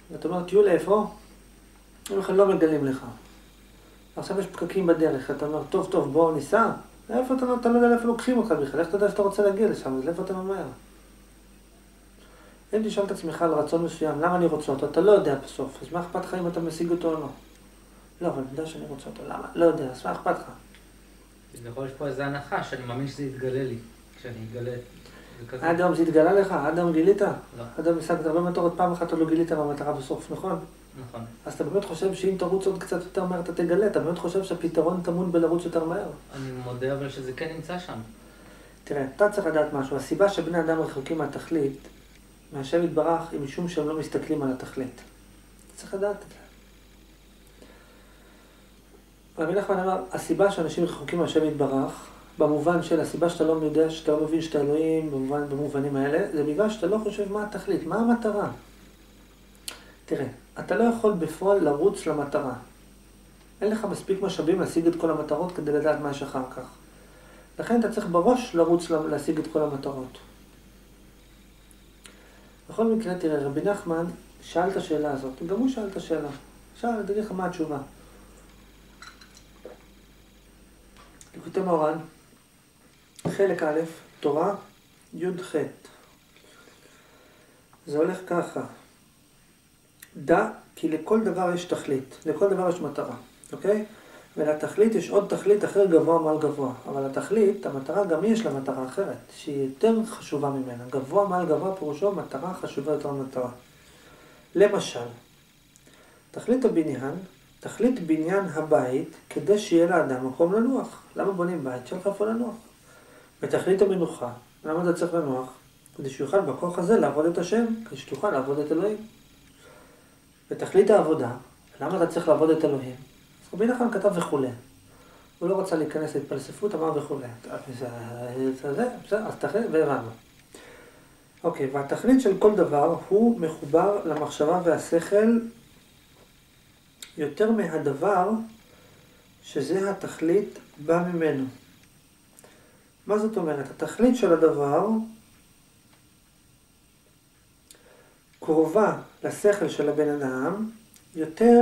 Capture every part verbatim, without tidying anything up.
ואתה אומר, תהיו לאיפה? הם לא מגלים לך. עכשיו יש פקקים בדרך, אתה אומר, טוב, טוב, בואו ניסע. איפה אתה, אתה לא יודע לאיפה לוקחים אותך בכלל? איך אתה יודע שאתה רוצה להגיע לשם? אז לאיפה אתה ממהר? אם תשאל את עצמך על רצון מסוים, למה אני רוצה אותו? אתה לא יודע בסוף. אז מה אכפת לך אם אתה משיג אותו או לא? לא, אבל אני יודע שאני רוצה אותו. למה? לא יודע, אז מה אכפת לך? יכול להיות פה איזו הנחה שאני מאמין שזה יתגלה לי, כשאני אגלה. עד היום זה התגלה לך? עד היום גילית? לא. עד היום השגת הרבה מטרות, פעם אחת עוד לא גילית במטרה בסוף, נכון? נכון. אז אתה באמת חושב שאם תרוץ עוד קצת יותר מהר אתה תגלה, אתה באמת חושב שהפתרון טמון בלרוץ יותר מהר? אני מודה אבל שזה כן נמצא שם. תראה, אתה צריך לדעת משהו. הסיבה שבני אדם רחוקים מהתכלית, מהשם יתברך, היא משום שהם לא מסתכלים על התכלית. אתה צריך לדעת את זה. רבי נחמן אמר, הסיבה שאנשים רחוקים מהשם יתברך, במובן של הסיבה שאתה לא יודע, שאתה לא מבין שאתה אלוהים, במובן, במובנים האלה, זה בגלל שאתה לא חושב מה התכלית, מה המטרה. תראה, אתה לא יכול בפועל לרוץ למטרה. אין לך מספיק משאבים להשיג את כל המטרות כדי לדעת מה יש אחר כך. לכן אתה צריך בראש לרוץ להשיג את כל המטרות. בכל מקרה, תראה, רבי נחמן שאל את השאלה הזאת, גם הוא שאל את השאלה. שאל, אני אגיד לך מה התשובה. לקוטי מוהר"ן, חלק א', תורה, י' ח'. זה הולך ככה. דע כי לכל דבר יש תכלית, לכל דבר יש מטרה, אוקיי? ולתכלית יש עוד תכלית אחר גבוה מעל גבוה. אבל התכלית, המטרה גם יש לה מטרה אחרת, שהיא יותר חשובה ממנה. גבוה מעל גבוה פירושו מטרה חשובה יותר ממטרה. למשל, תכלית הבניין, תכלית בניין הבית, כדי שיהיה לאדם מקום לנוח. למה בונים בית? שלך איפה לנוח. ותכלית המנוחה, למה אתה צריך לנוח? כדי שיוכל בכוח הזה לעבוד את השם, כדי שתוכל לעבוד את אלוהים. ותכלית העבודה, למה אתה צריך לעבוד את אלוהים? רבי נחמן כתב וכולי. הוא לא רצה להיכנס להתפלספות, אמר וכולי. זה, זה, זה, אז תכלית, והבנו. אוקיי, והתכלית של כל דבר הוא מחובר למחשבה והשכל יותר מהדבר שזה התכלית בא ממנו. מה זאת אומרת? התכלית של הדבר קרובה לשכל של הבן אדם יותר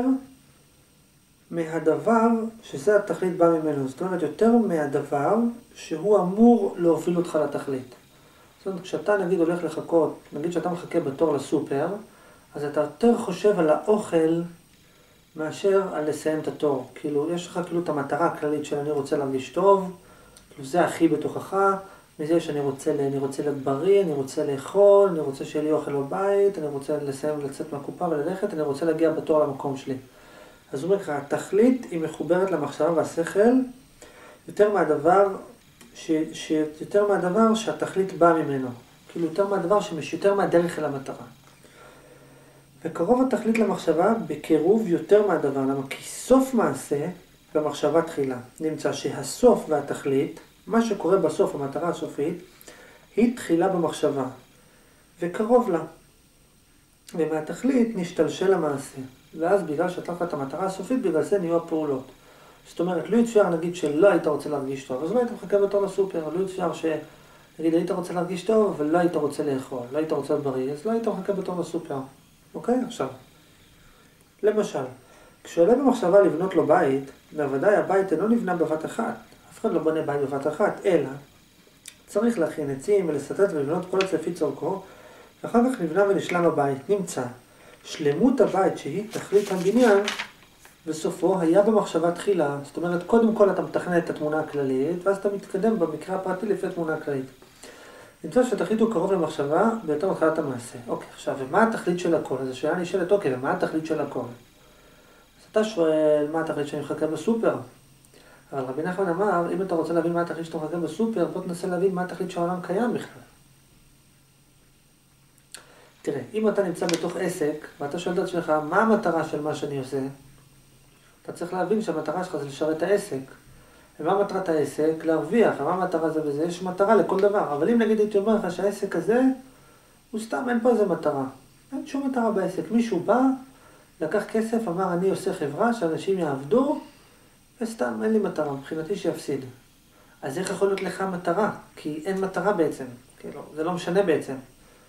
מהדבר שזה התכלית בא ממנו. זאת אומרת, יותר מהדבר שהוא אמור להוביל אותך לתכלית. זאת אומרת, כשאתה נגיד הולך לחכות, נגיד שאתה מחכה בתור לסופר, אז אתה יותר חושב על האוכל מאשר על לסיים את התור. כאילו, יש לך כאילו את המטרה הכללית של אני רוצה להרגיש טוב, כאילו זה הכי בתוכך, מזה שאני רוצה, אני רוצה להיות בריא, אני רוצה לאכול, אני רוצה שיהיה לי אוכל בבית, אני רוצה לסיים לצאת מהקופה וללכת, אני רוצה להגיע בתור למקום שלי. אז הוא אומר לך, התכלית היא מחוברת למחשבה והשכל, יותר מהדבר, ש, ש, יותר מהדבר שהתכלית באה ממנו. כאילו יותר מהדבר שיותר מהדרך אל המטרה. וקרוב התכלית למחשבה בקירוב יותר מהדבר, למה? כי סוף מעשה במחשבה תחילה. נמצא שהסוף והתכלית, מה שקורה בסוף, המטרה הסופית, היא תחילה במחשבה, וקרוב לה. ומהתכלית נשתלשל המעשה. ואז בגלל שאתה לך את המטרה הסופית, בגלל זה נהיו הפעולות. זאת אומרת, לא יתפשר נגיד שלא היית רוצה להרגיש טוב, אז לא היית מחכה בתור לסופר, לא יתפשר שנגיד היית רוצה להרגיש טוב, אבל לא היית רוצה לאכול, לא היית רוצה בריא, אז לא היית מחכה בתור לסופר. אוקיי? עכשיו. למשל, כשעולה במחשבה לבנות לו בית, בוודאי הבית אינו נבנה בבת אחת. אף אחד לא בונה בית בבת אחת, אלא צריך להכין עצים ולסטט ולבנות כל עץ לפי צורכו, ואחר כך נבנה ונשלם הבית. נמצא שלמות הבית שהיא תכלית הבניין, וסופו היה במחשבה תחילה. זאת אומרת, קודם כל אתה מתכנן את התמונה הכללית, ואז אתה מתקדם במקרה הפרטי לפי התמונה הכללית. נמצא שהתכלית הוא קרוב למחשבה ביותר מתחילת המעשה. אוקיי, עכשיו, ומה התכלית של הכל? אז השאלה נשאלת, אוקיי, ומה התכלית של הכל? אז אתה שואל, מה התכלית שאני מחכה בסופר? אבל רבי נחמן אמר, אם אתה רוצה להבין מה התכלית שאתה מחכה בסופר, בוא תנסה להבין מה התכלית שהעולם קיים בכלל. תראה, אם אתה נמצא בתוך עסק, ואתה שואל את עצמך, מה המטרה של מה שאני עושה? אתה צריך להבין שהמטרה שלך זה לשרת את העסק. ומה מטרת העסק? להרוויח. ומה המטרה זה וזה? יש מטרה לכל דבר. אבל אם נגיד הייתי אומר לך שהעסק הזה, הוא סתם, אין פה איזה מטרה. אין שום מטרה בעסק. מישהו בא, לקח כסף, אמר, אני עושה חברה שאנשים יעבדו, וסתם, אין לי מטרה. מבחינתי שיפסיד. אז איך יכול להיות לך מטרה? כי אין מטרה בעצם. כאילו, זה לא משנה בעצם.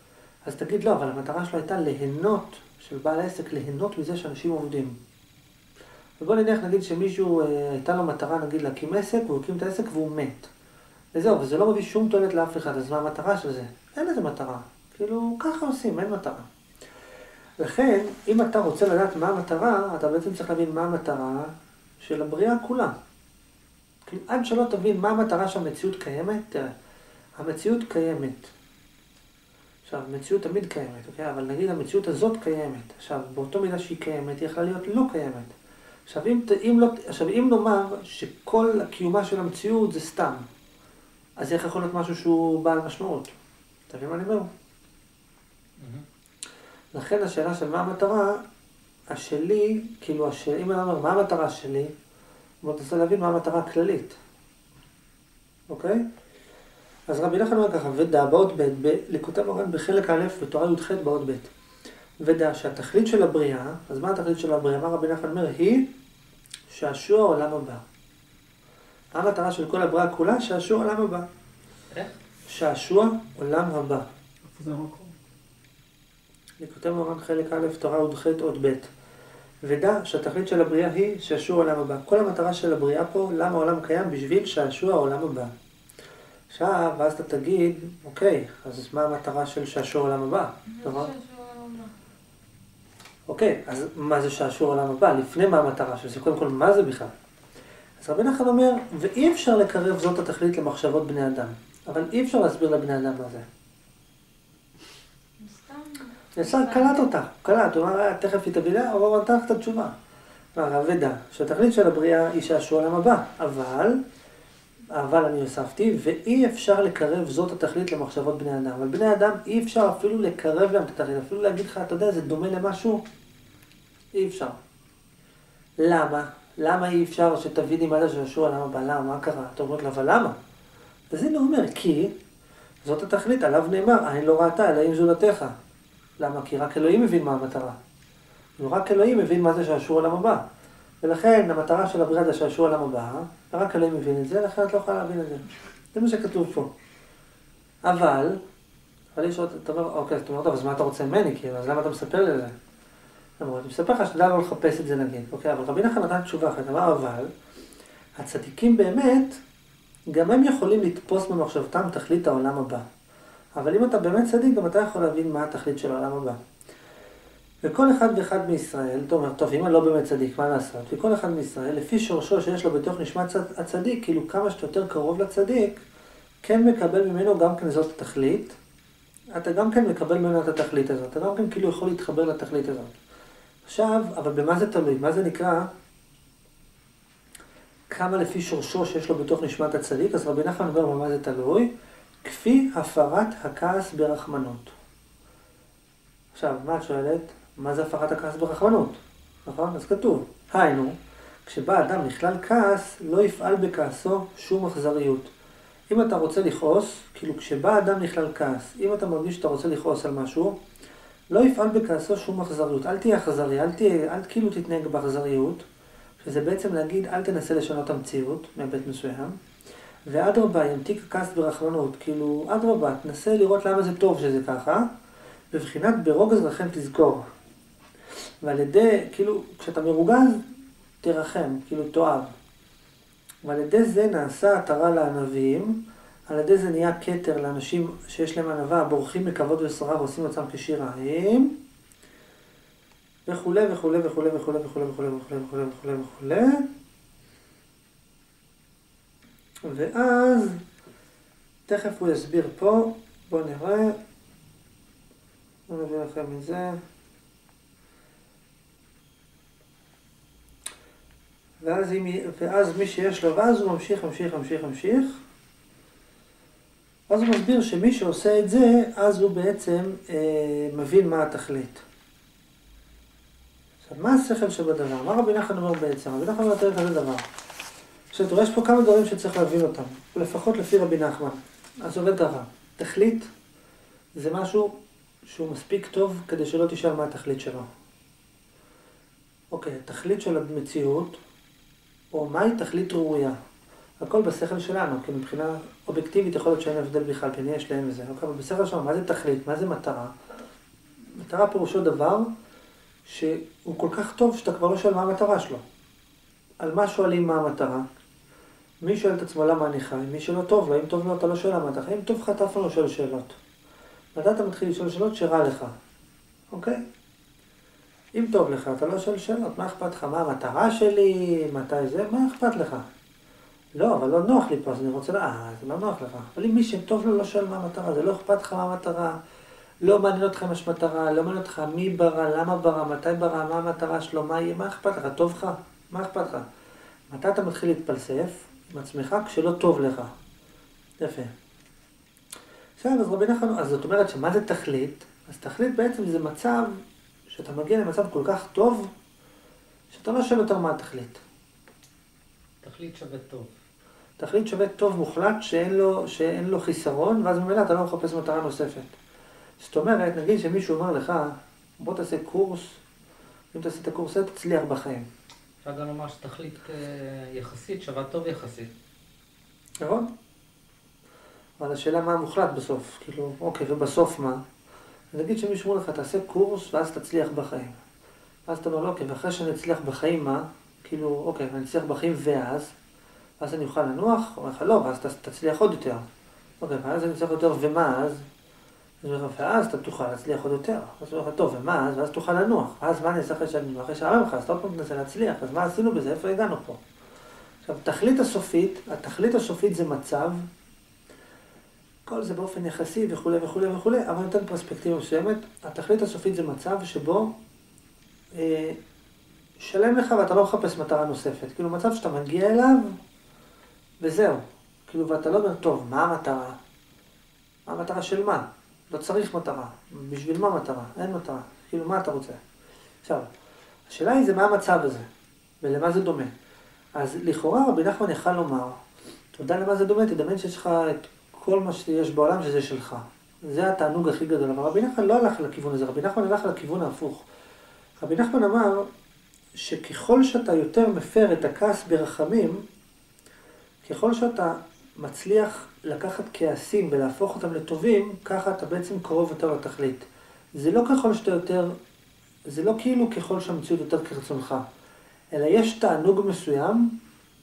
אז תגיד לא, אבל המטרה שלו הייתה ליהנות, של בעל העסק, ליהנות מזה שאנשים עובדים. ובוא נניח, נגיד שמישהו, הייתה לו מטרה, נגיד, להקים עסק, הוא הקים את העסק והוא מת. וזהו, וזה לא מביא שום תועלת לאף אחד, אז מה המטרה של זה? אין לזה מטרה. כאילו, ככה עושים, אין מטרה. לכן, אם אתה רוצה לדעת מה המטרה, אתה בעצם צריך להבין מה המטרה של הבריאה כולה. כאילו, עד שלא תבין מה המטרה שהמציאות קיימת, תראה, המציאות קיימת. עכשיו, המציאות תמיד קיימת, אוקיי? אבל נגיד המציאות הזאת קיימת. עכשיו, באותו מידה שהיא קיימת, היא יכולה להיות לא קיימת. עכשיו, אם, אם, לא, עכשיו, אם נאמר שכל הקיומה של המציאות זה סתם, אז איך יכול להיות משהו שהוא בעל משמעות? אתה מבין מה אני אומר? Mm-hmm. לכן השאלה של מה המטרה, השלי, כאילו, השאלה, אם אני אומר מה המטרה שלי, בוא תנסה להבין מה המטרה הכללית. אוקיי? אז רבי נחמן אומר ככה, ודע באות ב' בליקוטי מוהר"ן בחלק א' בתורה י"ח באות ב'. ודע שהתכלית של הבריאה, אז מה התכלית של הבריאה? מה רבי נחמן אומר? היא שעשוע העולם הבא. המטרה של כל הבריאה כולה, שעשוע העולם הבא. איך? שעשוע עולם הבא. איפה זה המקום? ליקוטי מוהר"ן חלק א' תורה י"ח עוד ב'. ודע שהתכלית של הבריאה היא שעשוע העולם הבא. כל המטרה של הבריאה פה, למה העולם קיים? בשביל שעשוע העולם הבא. עכשיו, ואז אתה תגיד, אוקיי, אז מה המטרה של שעשוע העולם הבא? נכון? אוקיי, אז מה זה שעשוע העולם הבא? לפני מה המטרה של זה? קודם כל, מה זה בכלל? אז רבי נחמן אומר, ואי אפשר לקרב זאת התכלית למחשבות בני אדם. אבל אי אפשר להסביר לבני אדם מה זה. ישר קלט אותה, קלט, הוא אמר, תכף היא תבינה, אבל הוא נתן לך את התשובה. אמר, ודע, שהתכלית של הבריאה היא שעשוע העולם הבא, אבל, אבל אני הוספתי, ואי אפשר לקרב זאת התכלית למחשבות בני אדם. אבל בני אדם אי אפשר אפילו לקרב להם את התכלית, אפילו להגיד לך, אתה יודע, זה דומה למשהו? אי אפשר. למה? למה אי אפשר שתביני מה זה שעשוע העולם הבא? למה? מה קרה? אתה אומרת לה, אבל למה? אז הנה הוא אומר, כי זאת התכלית, עליו נאמר, עין לא ראתה, אלא עם זולתך. למה? כי רק אלוהים מבין מה המטרה. ורק אלוהים מבין מה זה שעשוע העולם הבא. ולכן המטרה של הבריאה זה שעשוע העולם הבא, ורק אלוהים מבין את זה, לכן את לא יכולה להבין את זה. זה מה שכתוב פה. אבל, אבל יש עוד, אתה אומר, אוקיי, אז אתה אומר, טוב, אז מה אתה רוצה ממני? כאילו, אז למה אתה מספר לי על זה? אני מספר לך שתדע לא לחפש את זה נגיד. אוקיי, אבל רבי נחמן נתן תשובה אחת, אמר, אבל, הצדיקים באמת, גם הם יכולים לתפוס במחשבתם תכלית העולם הבא. אבל אם אתה באמת צדיק, גם אתה יכול להבין מה התכלית של העולם הבא. וכל אחד ואחד מישראל, אתה אומר, טוב, אם אני לא באמת צדיק, מה לעשות? וכל אחד מישראל, לפי שורשו שיש לו בתוך נשמת הצדיק, כאילו כמה שאתה יותר קרוב לצדיק, כן מקבל ממנו גם כן זאת התכלית, אתה גם כן מקבל ממנו את התכלית הזאת, אתה גם כן כאילו יכול להתחבר לתכלית הזאת. עכשיו, אבל במה זה תלוי? מה זה נקרא? כמה לפי שורשו שיש לו בתוך נשמת הצדיק, אז רבי נחמן אומר, במה זה תלוי? כפי הפרת הכעס ברחמנות. עכשיו, מה את שואלת? מה זה הפרת הכעס ברחמנות? נכון? אז כתוב. היינו, כשבא אדם נכלל כעס, לא יפעל בכעסו שום אכזריות. אם אתה רוצה לכעוס, כאילו כשבא אדם נכלל כעס, אם אתה מרגיש שאתה רוצה לכעוס על משהו, לא יפעל בכעסו שום אכזריות. אל תהיה אכזרי, אל תהיה, אל כאילו תתנהג באכזריות, שזה בעצם להגיד, אל תנסה לשנות המציאות מהבית מסוים, ואדרבה, ימתיק הכעס ברחמנות, כאילו, אדרבה, תנסה לראות למה זה טוב שזה ככה, בבחינת ברוגז רחם תזכור. ועל ידי, כאילו, כשאתה מרוגז, תרחם, כאילו, תאהב. ועל ידי זה נעשה התרה לענבים, על ידי זה נהיה כתר לאנשים שיש להם ענווה, בורחים מכבוד ושררה ועושים עצמם כשיראים, וכו' וכו' וכו' וכו' וכו' וכו' וכו' וכו' וכו' וכו'. ואז, תכף הוא יסביר פה, בואו נראה, בואו נביא לכם את זה. ואז, ואז מי שיש לו, ואז הוא ממשיך, ממשיך, ממשיך, ממשיך. אז הוא מסביר שמי שעושה את זה, אז הוא בעצם אה, מבין מה התכלית. עכשיו, מה השכל שבדבר? מה רבי נחמן אומר בעצם? רבי נחמן אומר תראה כזה דבר. עכשיו, תראה, יש פה כמה דברים שצריך להבין אותם, לפחות לפי רבי נחמן. אז עובד ככה, תכלית זה משהו שהוא מספיק טוב כדי שלא תשאל מה התכלית שלו. אוקיי, תכלית של המציאות, או מהי תכלית ראויה? הכל בשכל שלנו, כי מבחינה אובייקטיבית יכול להיות שאין הבדל בכלל בין יש להם וזה. אוקיי, אבל בשכל שלנו, מה זה תכלית? מה זה מטרה? מטרה פירושו דבר שהוא כל כך טוב שאתה כבר לא שואל מה המטרה שלו. על מה שואלים מה המטרה? מי שואל את עצמו למה אני חי? מי שלא טוב לו, אם טוב לו אתה לא שואל למה אתה חי, אם טוב לך אתה אף פעם לא שואל שאלות. מתי אתה מתחיל לשאול שאלות שרע לך, אוקיי? אם טוב לך אתה לא שואל שאלות, מה אכפת לך? מה המטרה שלי? מתי זה? מה אכפת לך? לא, אבל לא נוח לי פה, אז אני רוצה לה, אה, זה לא נוח לך. אבל אם מי שטוב לו לא שואל מה המטרה, זה לא אכפת לך מה המטרה, לא מעניין אותך מה שמטרה, לא מעניין אותך מי ברא, למה ברא, מתי ברא, מה המטרה שלו, מה יהיה, מה אכפת לך? טוב לך? מה אכפת לך? מתי אתה מתחיל להתפלסף עם עצמך כשלא טוב לך? יפה. עכשיו, אז רבי נחמן, אז זאת אומרת שמה זה תכלית? אז תכלית בעצם זה מצב שאתה מגיע למצב כל כך טוב, שאתה לא שואל יותר מה התכלית. תכלית שווה טוב. תכלית שווה טוב מוחלט שאין לו, שאין לו חיסרון, ואז ממילא אתה לא מחפש מטרה נוספת. זאת אומרת, נגיד שמישהו אומר לך, בוא תעשה קורס, אם תעשה את הקורס, תצליח בחיים. אפשר גם לומר שתכלית יחסית שווה טוב יחסית. נכון? אבל השאלה מה המוחלט בסוף, כאילו, אוקיי, ובסוף מה? נגיד שמישהו אומר לך, תעשה קורס ואז תצליח בחיים. ואז אתה אומר לו, אוקיי, ואחרי שאני אצליח בחיים מה? כאילו, אוקיי, אני אצליח בחיים ואז, ואז אני אוכל לנוח, או אומר לך, לא, ואז תצליח עוד יותר. אוקיי, ואז אני אצליח יותר, ומה אז? ואז אתה תוכל להצליח עוד יותר. אז הוא אומר לך, טוב, ומה אז? ואז תוכל לנוח. ואז מה אני אעשה אחרי שאני אחרי שעה ממך? אז אתה עוד פעם תנסה להצליח. אז מה עשינו בזה? איפה הגענו פה? עכשיו, התכלית הסופית, התכלית הסופית זה מצב, כל זה באופן יחסי וכו' וכו' וכו', אבל נותן פרספקטיבה מסוימת. התכלית הסופית זה מצב שבו אה, שלם לך ואתה לא מחפש מטרה נוספת. כאילו מצב שאתה מגיע אליו וזהו. כאילו ואתה לא אומר, טוב, מה המטרה? מה המטרה של מה? לא צריך מטרה. בשביל מה מטרה? אין מטרה. כאילו מה אתה רוצה? עכשיו, השאלה היא זה מה המצב הזה ולמה זה דומה. אז לכאורה רבי נחמן יכל לומר, אתה יודע למה זה דומה? תדמיין שיש לך את כל מה שיש בעולם שזה שלך. זה התענוג הכי גדול. אבל רבי נחמן לא הלך לכיוון הזה, רבי נחמן הלך לכיוון ההפוך. רבי נחמן אמר שככל שאתה יותר מפר את הכעס ברחמים, ככל שאתה מצליח לקחת כעסים ולהפוך אותם לטובים, ככה אתה בעצם קרוב יותר לתכלית. זה לא ככל שאתה יותר, זה לא כאילו ככל שהמציאות יותר כרצונך, אלא יש תענוג מסוים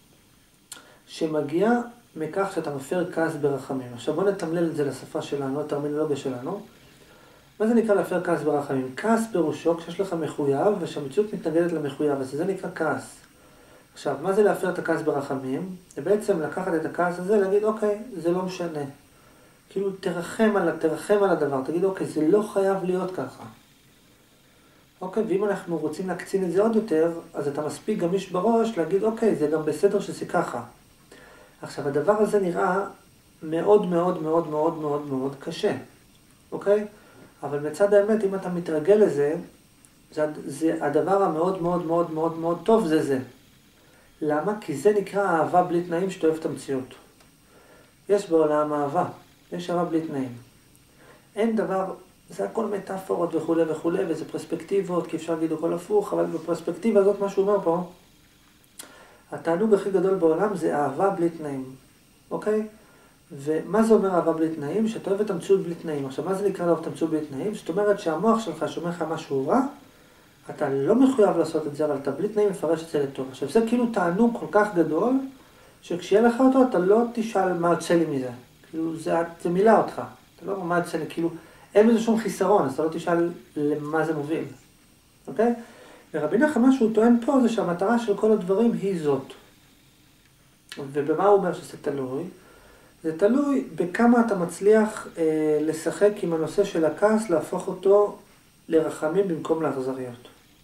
שמגיע מכך שאתה מפר כעס ברחמים. עכשיו בוא נתמלל את זה לשפה שלנו, הטרמינולוגיה שלנו. מה זה נקרא להפר כעס ברחמים? כעס פירושו כשיש לך מחויב ושהמציאות מתנגדת למחויב, אז זה נקרא כעס. עכשיו, מה זה להפר את הכעס ברחמים? זה בעצם לקחת את הכעס הזה, להגיד, אוקיי, זה לא משנה. כאילו, תרחם על, תרחם על הדבר, תגיד, אוקיי, זה לא חייב להיות ככה. אוקיי, ואם אנחנו רוצים להקצין את זה עוד יותר, אז אתה מספיק גמיש בראש להגיד, אוקיי, זה גם בסדר שזה ככה. עכשיו, הדבר הזה נראה מאוד מאוד מאוד מאוד מאוד מאוד קשה, אוקיי? אבל מצד האמת, אם אתה מתרגל לזה, זה, זה הדבר המאוד מאוד מאוד מאוד מאוד טוב זה זה. למה? כי זה נקרא אהבה בלי תנאים שאתה אוהב את המציאות. יש בעולם אהבה, יש אהבה בלי תנאים. אין דבר, זה הכל מטאפורות וכו' וכו', וזה פרספקטיבות, כי אפשר להגיד הכל הפוך, אבל בפרספקטיבה הזאת מה שהוא אומר פה, התענוג הכי גדול בעולם זה אהבה בלי תנאים, אוקיי? ומה זה אומר אהבה בלי תנאים? שאתה אוהב את המציאות בלי תנאים. עכשיו, מה זה נקרא לאהוב את המציאות בלי תנאים? זאת אומרת שהמוח שלך שאומר לך משהו רע, אתה לא מחויב לעשות את זה, אבל אתה בלי תנאים מפרש את זה לטוב. עכשיו, זה כאילו תענוג כל כך גדול, שכשיהיה לך אותו, אתה לא תשאל מה יוצא לי מזה. כאילו, זה, זה מילה אותך. אתה לא אומר מה יוצא לי, כאילו, אין בזה שום חיסרון, אז אתה לא תשאל למה זה מוביל. אוקיי? ורבי נחמן, מה שהוא טוען פה, זה שהמטרה של כל הדברים היא זאת. ובמה הוא אומר שזה תלוי? זה תלוי בכמה אתה מצליח אה, לשחק עם הנושא של הכעס, להפוך אותו לרחמים במקום לאכזריות.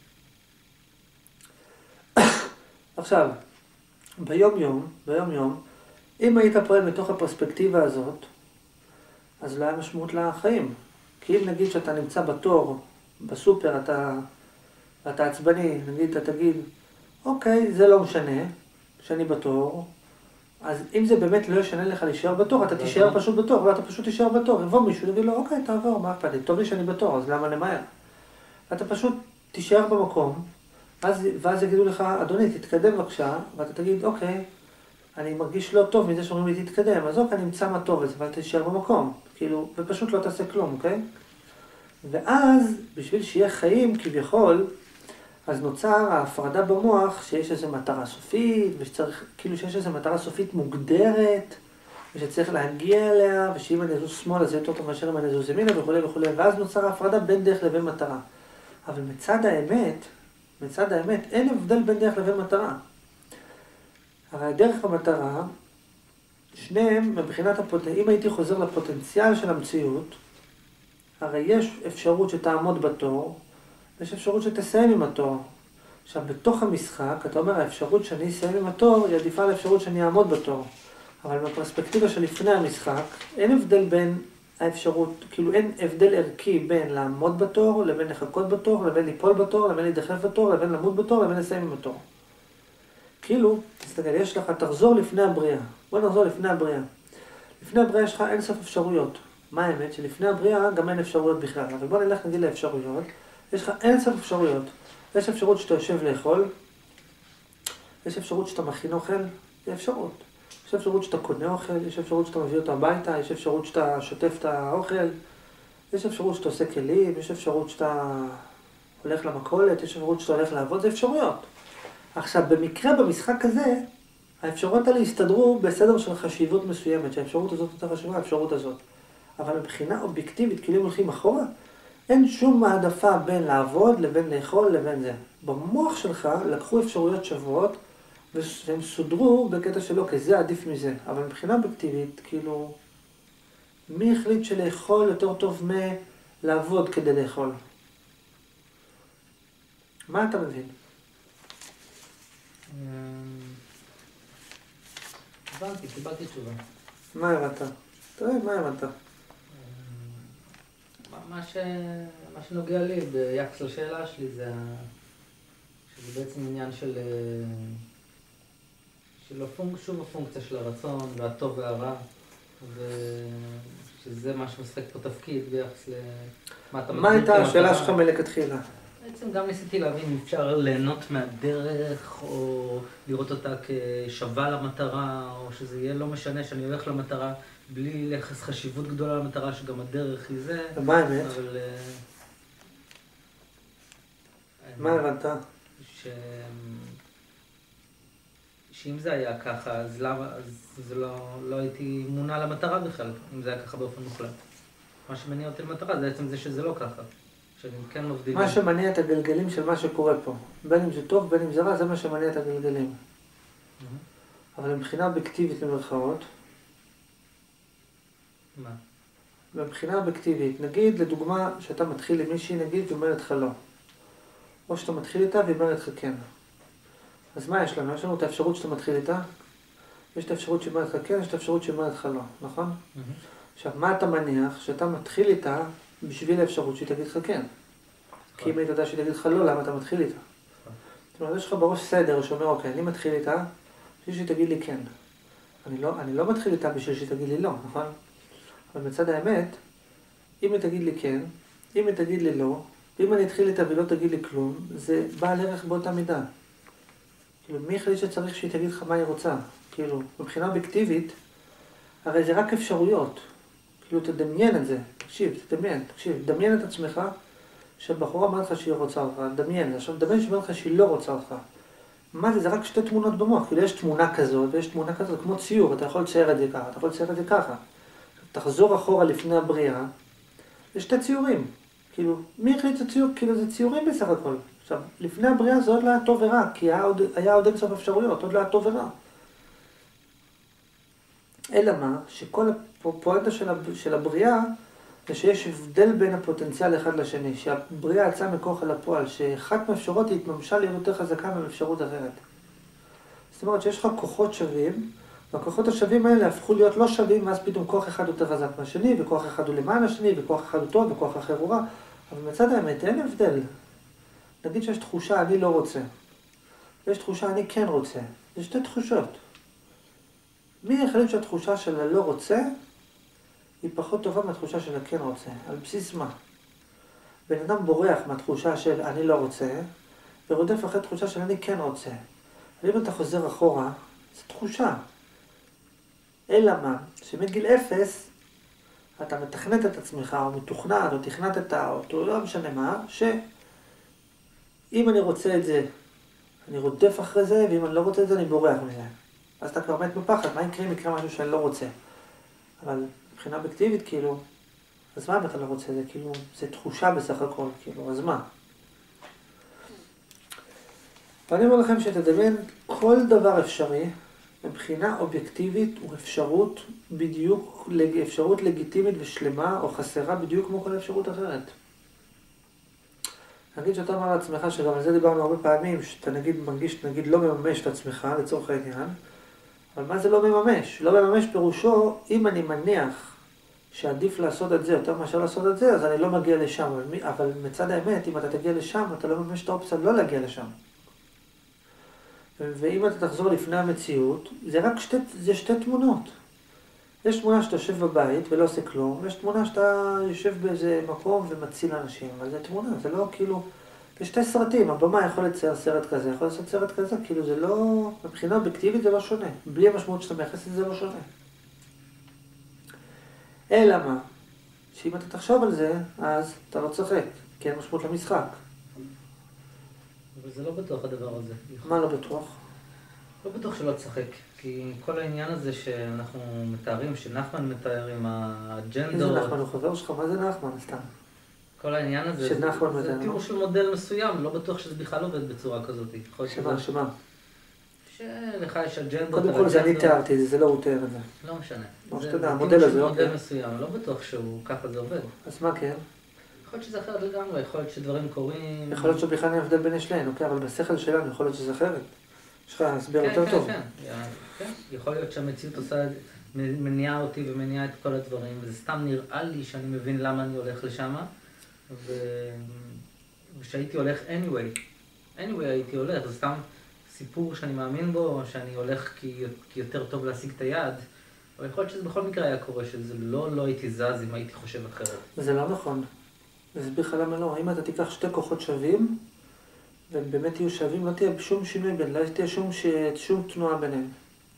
עכשיו, ביום יום, ביום יום, אם היית פועל מתוך הפרספקטיבה הזאת, אז לא היה משמעות לחיים. כי אם נגיד שאתה נמצא בתור, בסופר, אתה, אתה עצבני, נגיד, אתה תגיד, אוקיי, זה לא משנה, שאני בתור, אז אם זה באמת לא ישנה לך להישאר בתור, אתה תישאר פשוט בתור, ואתה פשוט תישאר בתור. יבוא מישהו, יגיד לו, אוקיי, תעבור, מה אכפת לי? טוב לי שאני בתור, אז למה למהר? אתה פשוט תישאר במקום, ואז, ואז יגידו לך, אדוני, תתקדם בבקשה, ואתה תגיד, אוקיי, אני מרגיש לא טוב מזה שאומרים לי תתקדם, אז אוקיי, אני אמצא מה טוב לזה, אבל תישאר במקום, כאילו, ופשוט לא תעשה כלום, אוקיי? ואז, בשביל שיהיה חיים כביכול, אז נוצר ההפרדה במוח שיש איזו מטרה סופית, ושצריך, כאילו שיש איזו מטרה סופית מוגדרת, ושצריך להגיע אליה, ושאם אני אזוז שמאלה זה יותר טוב מאשר אם אני אזוז ימינה וכו' וכו', ואז נוצר ההפרדה בין דרך לבין מטרה. אבל מצד האמת, מצד האמת, אין הבדל בין דרך לבין מטרה. הרי הדרך והמטרה, שניהם מבחינת הפוטנציאל, אם הייתי חוזר לפוטנציאל של המציאות, הרי יש אפשרות שתעמוד בתור, ויש אפשרות שתסיים עם התור. עכשיו, בתוך המשחק, אתה אומר, האפשרות שאני אסיים עם התור, היא עדיפה לאפשרות שאני אעמוד בתור. אבל בפרספקטיבה שלפני המשחק, אין הבדל בין האפשרות, כאילו אין הבדל ערכי בין לעמוד בתור, לבין לחכות בתור, לבין ליפול בתור, לבין להידחף בתור, לבין למות בתור, לבין לסיים עם התור. כאילו, תסתכל, יש לך, תחזור לפני הבריאה. בוא נחזור לפני הבריאה. לפני הבריאה יש לך אין סוף אפשרויות. מה האמת? שלפני הבריאה גם אין אפשרויות בכלל. אבל בוא נלך נגיד לאפשרויות. יש לך אין סוף אפשרויות. יש אפשרות שאתה יושב לאכול, יש אפשרות שאתה מכין אוכל, זה אפשרות. יש אפשרות שאתה קונה אוכל, יש אפשרות שאתה מביא אותו הביתה, יש אפשרות שאתה שוטף את האוכל, יש אפשרות שאתה עושה כלים, יש אפשרות שאתה הולך למכולת, יש אפשרות שאתה הולך לעבוד, זה אפשרויות. עכשיו, במקרה במשחק הזה, האפשרויות האלה הסתדרו בסדר של חשיבות מסוימת, שהאפשרות הזאת יותר חשובה, האפשרות הזאת. אבל מבחינה אובייקטיבית, כאילו הולכים אחורה, אין שום העדפה בין לעבוד לבין לאכול לבין זה. במוח שלך לקחו אפשרויות שוות, והם סודרו בקטע שלו, כי זה עדיף מזה. אבל מבחינה אובייקטיבית, כאילו, מי החליט שלאכול יותר טוב מלעבוד כדי לאכול? מה אתה מבין? הבנתי, קיבלתי תשובה. מה הבנת? תראה, מה הבנת? מה ש... מה שנוגע לי ביחס לשאלה שלי זה, שזה בעצם עניין של... של הפונק... שוב הפונקציה של הרצון והטוב והרע, ושזה מה שמשחק פה תפקיד ביחס למה אתה... מה הייתה השאלה שלך מלכתחילה? בעצם גם ניסיתי להבין אם אפשר ליהנות מהדרך, או לראות אותה כשווה למטרה, או שזה יהיה לא משנה שאני הולך למטרה בלי לחס חשיבות גדולה למטרה, שגם הדרך היא זה. מה האמת? אבל... מה הבנת? ש... שאם זה היה ככה, אז למה, אז זה לא, לא הייתי מונה למטרה בכלל, אם זה היה ככה באופן מוחלט. מה שמניע אותי למטרה זה בעצם זה שזה לא ככה. שאני כן מבדיל... מה שמניע את הגלגלים של מה שקורה פה. בין אם זה טוב, בין אם זה רע, זה מה שמניע את הגלגלים. אבל מבחינה אובייקטיבית למרכאות, מה? מבחינה אובייקטיבית, נגיד לדוגמה שאתה מתחיל עם מישהי, נגיד, ואומרת לך לא. או שאתה מתחיל איתה ואומרת לך כן. אז מה יש לנו? יש לנו את האפשרות שאתה מתחיל איתה, יש את האפשרות שאומרת לך כן, יש את האפשרות שאומרת לך לא, נכון? עכשיו, מה אתה מניח? שאתה מתחיל איתה בשביל האפשרות שהיא תגיד לך כן. כי אם היית יודע שהיא תגיד לך לא, למה אתה מתחיל איתה? זאת אומרת, יש לך בראש סדר שאומר, אוקיי, אני מתחיל איתה בשביל שהיא תגיד לי כן. אני לא, אני לא מתחיל איתה בשביל שהיא תגיד לי לא, נכון? אבל מצד האמת, אם היא תגיד לי כן, אם היא תגיד לי לא, ואם אני אתחיל איתה ולא תגיד לי כלום, זה בעל ערך באותה מידה. כאילו, מי החליט שצריך שהיא תגיד לך מה היא רוצה? כאילו, מבחינה אובייקטיבית, הרי זה רק אפשרויות. כאילו, תדמיין את זה. תקשיב, תדמיין, תקשיב. דמיין את עצמך שהבחורה אמרת לך שהיא רוצה אותך. דמיין. עכשיו, דמיין שאומרת לך שהיא לא רוצה אותך. מה זה? זה רק שתי תמונות במוח. כאילו, יש תמונה כזאת ויש תמונה כזאת, כמו ציור. אתה יכול לצייר את זה ככה, אתה יכול לצייר את זה ככה. תחזור אחורה לפני הבריאה, יש שתי ציורים. כאילו, מי החליט את הציור? כאילו, זה ציורים בסך הכל. עכשיו, לפני הבריאה זה עוד לא היה טוב ורע, כי היה עוד, היה עוד אין סוף אפשרויות, עוד לא היה טוב ורע. אלא מה? שכל הפואנטה של, של הבריאה, זה שיש הבדל בין הפוטנציאל אחד לשני, שהבריאה יצאה מכוח על הפועל, שאחת מהאפשרות היא התממשה להיות יותר חזקה מאפשרות אחרת. זאת אומרת שיש לך כוחות שווים, והכוחות השווים האלה הפכו להיות לא שווים, ואז פתאום כוח אחד יותר חזק מהשני, וכוח אחד הוא למען השני, וכוח אחד הוא טוב, וכוח אחר הוא רע. אבל מצד האמת אין הבדל. נגיד שיש תחושה אני לא רוצה, ויש תחושה אני כן רוצה. זה שתי תחושות. מי החליט שהתחושה של הלא רוצה היא פחות טובה מהתחושה של הכן רוצה? על בסיס מה? בן אדם בורח מהתחושה של אני לא רוצה, ורודף אחרי תחושה של אני כן רוצה. ואם אתה חוזר אחורה, זו תחושה. אלא מה? שמגיל אפס, אתה מתכנת את עצמך, או מתוכנת, או תכנת את האוטו, לא משנה מה, שאם אני רוצה את זה, אני רודף אחרי זה, ואם אני לא רוצה את זה, אני בורח מזה. אז אתה כבר מת בפחד, מה יקרה אם יקרה משהו שאני לא רוצה? אבל מבחינה אובייקטיבית, כאילו, אז מה אם אתה לא רוצה? זה כאילו, זה תחושה בסך הכל, כאילו, אז מה? ואני אומר לכם שתדמיין, כל דבר אפשרי, מבחינה אובייקטיבית, הוא אפשרות בדיוק, אפשרות לגיטימית ושלמה, או חסרה בדיוק כמו כל אפשרות אחרת. נגיד שאתה אומר לעצמך, שגם על זה דיברנו הרבה פעמים, שאתה נגיד מרגיש, נגיד לא מממש את עצמך, לצורך העניין, אבל מה זה לא מממש? לא מממש פירושו, אם אני מניח שעדיף לעשות את זה יותר מאשר לעשות את זה, אז אני לא מגיע לשם. אבל, אבל מצד האמת, אם אתה תגיע לשם, אתה לא מממש את האופציה לא להגיע לשם. ואם אתה תחזור לפני המציאות, זה רק שתי, זה שתי תמונות. יש תמונה שאתה יושב בבית ולא עושה כלום, ויש תמונה שאתה יושב באיזה מקום ומציל אנשים. אבל זה תמונה, זה לא כאילו... יש שתי סרטים, הבמה יכול לצייר סרט כזה, יכול לעשות סרט כזה, כאילו זה לא... מבחינה אובייקטיבית זה לא שונה. בלי המשמעות שאתה מייחס לזה, זה לא שונה. אלא מה? שאם אתה תחשוב על זה, אז אתה לא צוחק, כי אין משמעות למשחק. אבל זה לא בטוח הדבר הזה. מה לא בטוח? לא בטוח שלא תשחק, כי כל העניין הזה שאנחנו מתארים, שנחמן מתאר עם האג'נדות... איזה נחמן הוא חבר שלך? מה זה נחמן? סתם. כל העניין הזה, של נחמן מתאר, זה תיאור של מודל מסוים, לא בטוח שזה בכלל עובד בצורה כזאת. שמה, שמה? שלך יש אג'נדות... קודם כל זה אני תיארתי את זה, זה לא הוא תיאר את זה. לא משנה. כמו זה שאתה יודע, תיאור המודל של הזה, מודל אוקיי. מסוים, לא בטוח שהוא ככה זה עובד. אז מה כן? יכול להיות שזה אחרת לגמרי, יכול להיות שדברים קורים... יכול להיות שבכלל אין הבדל בין השלהם, אוקיי, אבל בשכל שלנו יכול להיות שזה אחרת. יש לך הסבר יותר טוב. כן, כן, כן. יכול להיות שהמציאות עושה, מניעה אותי ומניעה את כל הדברים, וזה סתם נראה לי שאני מבין למה אני הולך לשם, ושהייתי הולך anyway. anyway הייתי הולך, זה סתם סיפור שאני מאמין בו, שאני הולך כי, כי יותר טוב להשיג את היד, אבל יכול להיות שזה בכל מקרה היה קורה, שזה לא, לא הייתי זז אם הייתי חושב אחרת. זה לא נכון. אני אסביר לך למה לא. אם אתה תיקח שתי כוחות שווים, והם באמת יהיו שווים, לא תהיה שום שינוי בין, לא תהיה שום, ש... שום תנועה ביניהם.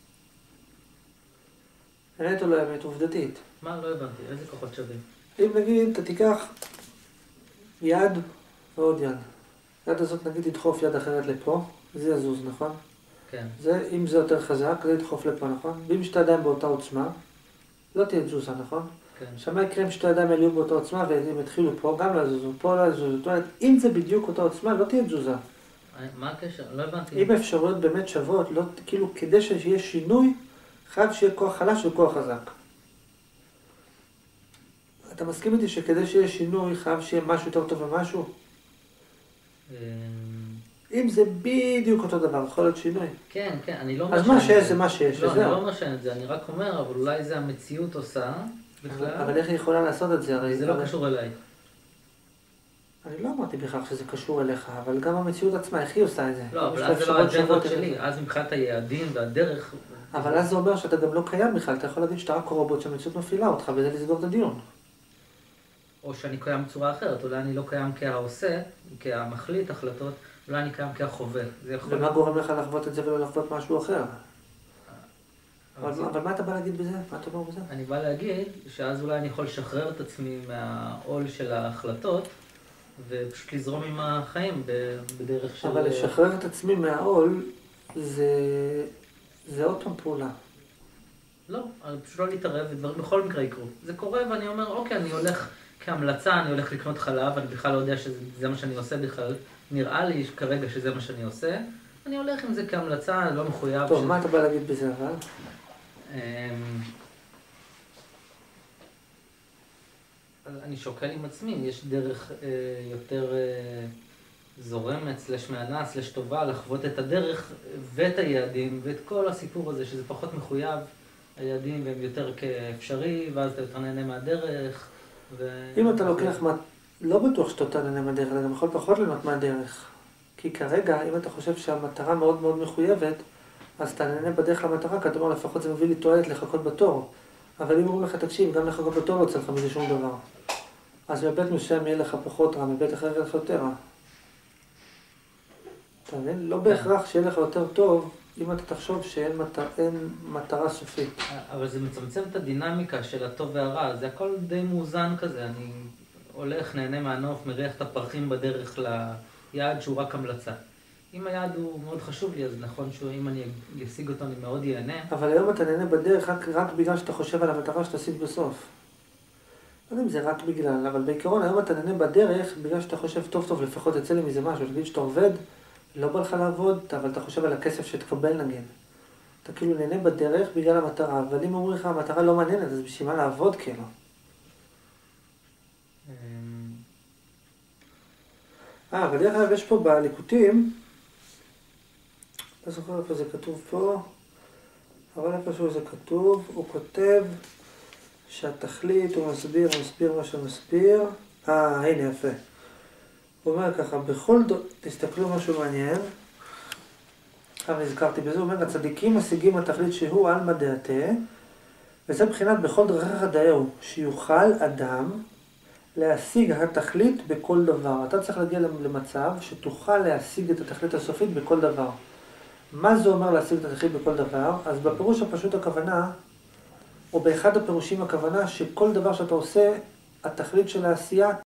אמת או לא אמת, עובדתית. מה? לא הבנתי. איזה כוחות שווים? אם נגיד, אתה תיקח יד ועוד יד. יד הזאת נגיד תדחוף יד אחרת לפה, זה יזוז, נכון? כן. זה, אם זה יותר חזק, זה ידחוף לפה, נכון? ואם שתי ידיים באותה עוצמה, לא תהיה תזוזה, נכון? כן. עכשיו מה יקרה אם שתי ידיים יהיו באותה עוצמה, והם התחילו פה, גם לא יזוזו, פה לא יזוזו. זאת אומרת, אם זה בדיוק אותה עוצמה, לא תהיה תזוזה. מה הקשר? לא הבנתי. אם אפשרויות באמת שוות, לא, כאילו, כדי שיהיה שינוי, חייב שיהיה כוח חלש וכוח חזק. אתה מסכים איתי שכדי שיהיה שינוי, חייב שיהיה משהו יותר טוב ממשהו? אם זה בדיוק אותו דבר, יכול להיות שינוי. כן, כן, אני לא... אז מה שיש זה מה שיש, לא, וזהו. אני לא משנה את זה, אני רק אומר, אבל אולי זה המציאות עושה בכלל. אבל איך היא יכולה לעשות את זה? הרי זה לא קשור אליי. אני לא אמרתי בכך שזה קשור אליך, אבל גם המציאות עצמה, איך היא עושה את זה? לא, אבל אז זה לא האג'נדות שלי, אז מבחינת היעדים והדרך... אבל אז זה אומר שאתה גם לא קיים בכלל, אתה יכול להגיד שאתה רק רובוט שהמציאות מפעילה אותך, וזה לסגור את הדיון. או שאני קיים בצורה אחרת, אולי אני לא קיים כהעושה, כהמחליט החלטות, אולי אני קיים כהחווה. ומה גורם לך לחוות את זה ולא לחוות משהו אחר? אבל מה אתה בא להגיד בזה? מה אתה אומר בזה? אני בא להגיד שאז אולי אני יכול לשחרר את עצמי מהעול של ההחלטות, ופשוט לזרום עם החיים בדרך של... אבל לשחרר את עצמי מהעול, זה... זה עוד פעם פעולה. לא, פשוט לא להתערב, ודברים בכל מקרה יקרו. זה קורה ואני אומר, אוקיי, אני הולך כהמלצה, אני הולך לקנות חלב, אני בכלל לא יודע שזה מה שאני עושה בכלל. נראה לי כרגע שזה מה שאני עושה. אני הולך עם זה כהמלצה, לא מחויב. טוב, מה אתה בא להגיד בזה, אבל? אני שוקל עם עצמי, יש דרך יותר זורמת, סלש מענה, סלש טובה, לחוות את הדרך ואת היעדים ואת כל הסיפור הזה, שזה פחות מחויב, היעדים והם יותר כאפשרי, ואז אתה יותר נהנה מהדרך. אם אתה לוקח, לא בטוח שאתה יותר נהנה מהדרך, אתה גם יכול פחות ליהנות מהדרך. כי כרגע, אם אתה חושב שהמטרה מאוד מאוד מחויבת, אז אתה נהנה בדרך למטרה, כי אתה אומר, לפחות זה מביא לי תועלת לחכות בתור. אבל אם אומרים לך, תקשיב, גם לחכות בתור לא צריך לך מזה שום דבר. אז בבית מסוים יהיה לך פחות רע, בבית אחר יהיה לך יותר רע. אתה מבין? לא בהכרח שיהיה לך יותר טוב, אם אתה תחשוב שאין מטר, אין מטרה סופית. אבל זה מצמצם את הדינמיקה של הטוב והרע, זה הכל די מאוזן כזה, אני הולך, נהנה מהנוף, מריח את הפרחים בדרך ליעד שהוא רק המלצה. אם היעד הוא מאוד חשוב לי, אז נכון שאם אני אשיג אותו אני מאוד ייהנה. אבל היום אתה נהנה בדרך רק, רק בגלל שאתה חושב על המטרה שתשיג בסוף. לא יודע אם זה רק בגלל, אבל בעיקרון היום אתה נהנה בדרך בגלל שאתה חושב טוב טוב, לפחות יצא לי מזה משהו, נגיד שאתה עובד, לא בא לך לעבוד, אבל אתה חושב על הכסף שתקבל נגיד. אתה כאילו נהנה בדרך בגלל המטרה, אבל אם אומרים לך המטרה לא מעניינת, אז בשביל מה לעבוד כאילו? אה, אבל דרך אגב יש פה בליקוטים, לא זוכר איפה זה כתוב פה, אבל איפשהו זה כתוב, הוא כותב שהתכלית, הוא מסביר, הוא מסביר מה שמסביר, אה, הנה יפה. הוא אומר ככה, בכל דור, תסתכלו משהו מעניין, עכשיו נזכרתי בזה, הוא אומר, הצדיקים משיגים התכלית שהוא על מדעתה, וזה בחינת בכל דרכיך דאהו, שיוכל אדם להשיג התכלית בכל דבר. אתה צריך להגיע למצב שתוכל להשיג את התכלית הסופית בכל דבר. מה זה אומר להשיג את התכלית בכל דבר? אז בפירוש הפשוט הכוונה, או באחד הפירושים הכוונה, שכל דבר שאתה עושה, התכלית של העשייה